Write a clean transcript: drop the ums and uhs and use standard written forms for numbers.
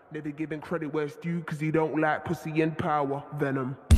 Never giving credit where it's due, cause he don't like pussy and power. Venom.